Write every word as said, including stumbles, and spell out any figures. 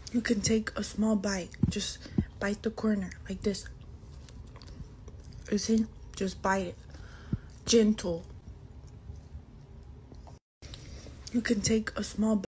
You can take a small bite. Just bite the corner like this. You see? Just bite it. Gentle. You can take a small bite.